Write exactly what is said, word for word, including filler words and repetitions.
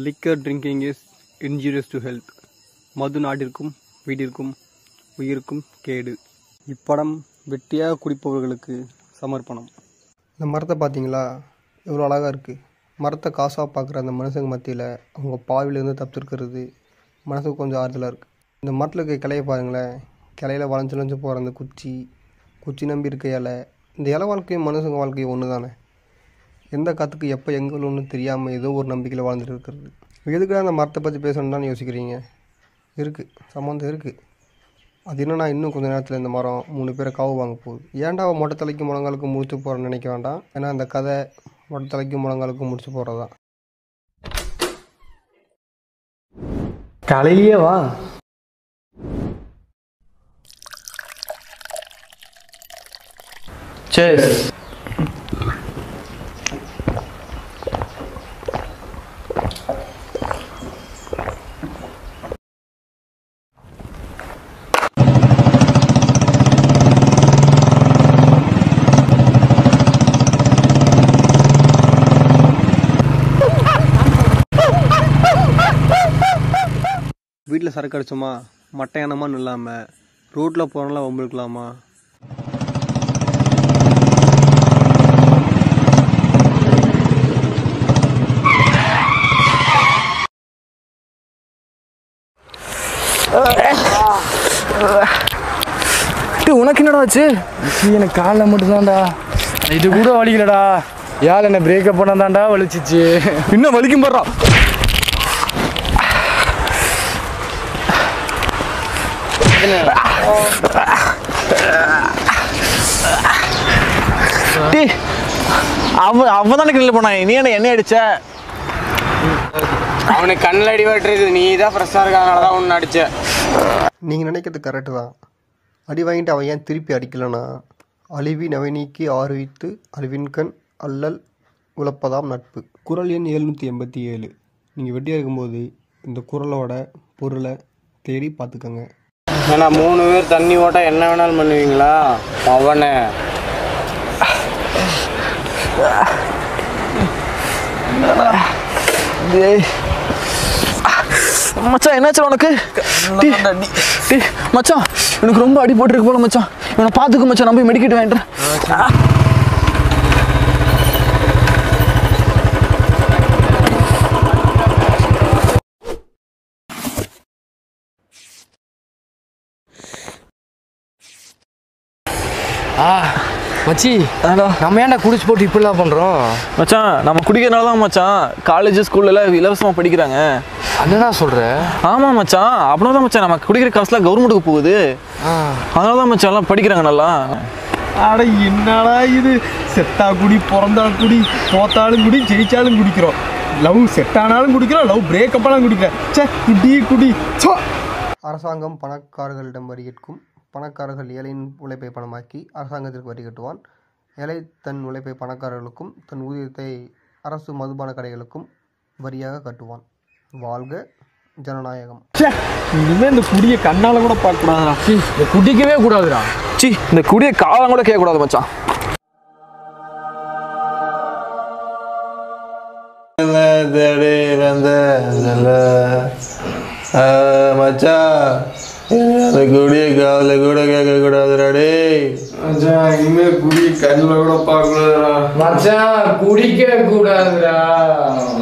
liquor drinking is injurious to health. மது நாட்டிற்கும் வீட்டிற்கும் உயிருக்கும் கேடு. இப்படம் வெட்டியாக குடிப்பவர்களுக்கு சமர்ப்பணம். இந்த மரத்தை பார்த்தீங்களா, எவ்வளோ அழகாக இருக்குது. மரத்தை காசாக பார்க்குற அந்த மனுஷங்க மத்தியில் அவங்க பாவிலேருந்து தப்பிச்சிருக்கிறது மனசுக்கு கொஞ்சம் ஆறுதலாக இருக்குது. இந்த மரத்தில் இருக்க கிளையை பாருங்களேன், கிளையில் வளைஞ்சு வளைஞ்சு போகிற அந்த குச்சி குச்சி நம்பி இருக்க இலை. இந்த இலை வாழ்க்கையும் மனுஷங்க வாழ்க்கையும் ஒன்று தானே. எந்த காற்றுக்கு எப்போ எங்கே ஒன்று தெரியாமல் ஏதோ ஒரு நம்பிக்கையில் வாழ்ந்துட்டு இருக்கிறது. எதுக்கு அந்த மரத்தை பற்றி பேசணுன்னு யோசிக்கிறீங்க? இருக்குது, சம்மந்தம் இருக்குது. அது என்னன்னா, இன்னும் கொஞ்சம் நேரத்தில் இந்த மரம் மூணு பேரை காவு வாங்க போகுது. ஏன்டா மொட்டை தலைக்கும் முழங்காலுக்கும் முடிச்சு போகிறேன்னு நினைக்க வேண்டாம். ஏன்னா அந்த கதை மொட்டை தலைக்கும் முழங்காலுக்கும் முடிச்சு போகிறது தான். காலையிலேயே வா. Cheers. வீட்டில் சரக்கு அடிச்சோமா, மட்டையானமா இல்லாமல் ரோட்டில் போகிறனால வம்பிருக்கலாமா? உனக்கு என்னடா ஆச்சு? எனக்கு காலில் மட்டும்தான்டா, இது கூட வலிக்கலடா. யார் என்ன பிரேக்கப் பண்ணதான்டா வலிச்சிச்சு. இன்னும் வலிக்கும் போடுறா. அவன் அவன் தானே கிணறு போனான், நீ என்ன என்ன அடிச்ச? அவனுக்கு கண்ணில் அடி வாட்டுறது, நீ தான் ஃப்ரெஷ்ஷாக இருக்காதனால தான் ஒன்று அடிச்ச. நீங்கள் நினைக்கிறது கரெக்டு தான். அடி வாங்கிட்டு அவன் ஏன் திருப்பி அடிக்கலைன்னா, அழிவி நவநீக்கி ஆறுவித்து அழிவின்கண் அல்லல் உழப்பதாம் நட்பு. குறள் எண் எழுநூற்றி எண்பத்தி ஏழு. நீங்கள் வெட்டியாக இருக்கும்போது இந்த குறளோட பொருளை தேடி பார்த்துக்கோங்க. ஏன்னா மூணு பேர் தண்ணி ஓட்டா என்ன வேணாலும் பண்ணுவீங்களா? அவனை மச்சான் என்னாச்சு உனக்கு? மச்சான் எனக்கு ரொம்ப அடி போட்டுருக்கு போல மச்சான். இவனை பார்த்துக்க மச்சான், நான் போய் மெடிக்கேட் வாங்கிட்டேன். ஆ மச்சி, நம்ம ஏன்டா குடிச்சு போட்டு இப்படிலாம் பண்ணுறோம்? மச்சான் நம்ம குடிக்கிறனால தான் மச்சான் காலேஜ் ஸ்கூல்லலாம் இலவசமாக படிக்கிறாங்க. என்னடா சொல்கிற? ஆமாம் மச்சான், அப்படின்னா தான் மச்சான் நம்ம குடிக்கிற காசுலாம் கவர்மெண்ட்டுக்கு போகுது. அதனால தான் மச்சான் எல்லாம் படிக்கிறாங்க நல்லா. அட என்னடா இது, செத்தா குடி, பிறந்தாலும் குடி, தோத்தாலும் குடி, ஜெயிச்சாலும் குடிக்கிறோம். லவ் செட் ஆனாலும் குடிக்கிறோம், லவ் பிரேக்கப்பாலும் குடிக்கிறோம். சே குடி குடி. அரசாங்கம் பணக்காரர்களிடம் வரி கேட்கும். பணக்காரர்கள் ஏழையின் உழைப்பை பணமாக்கி அரசாங்கத்திற்கு வரி கட்டுவான். ஏழை தன் உழைப்பை பணக்காரர்களுக்கும் தன் ஊதியத்தை அரசு மதுபான கடைகளுக்கும் வரியாக கட்டுவான். வாழ்க ஜனநாயகம். இனிமேல் இந்த குடியை கண்ணால் கூட பார்க்கக்கூடாதுடா. இந்த குடிக்கவே கூடாதுடா. சி இந்த குடியை காலம் கூட கேட்கக்கூடாது மச்சான். மச்சான் அந்த குடிய காதுல கூட கேட்க கூடாதுடா. டேய் மச்சான் இனிமே குடி கண்ணில் கூட பார்க்க கூடாதுடா. மச்சான் குடிக்க கூடாதுடா.